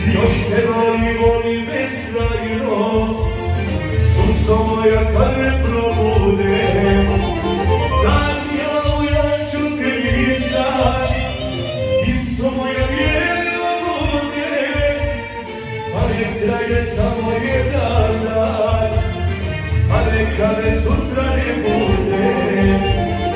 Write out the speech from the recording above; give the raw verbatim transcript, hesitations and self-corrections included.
Još te volim, volim beskrajno, sunco moja kad me probude, dan ja ja ću te lisat, ptico moja bijela bude, pa nek traje samo jedan dan, pa neka me sutra ne bude.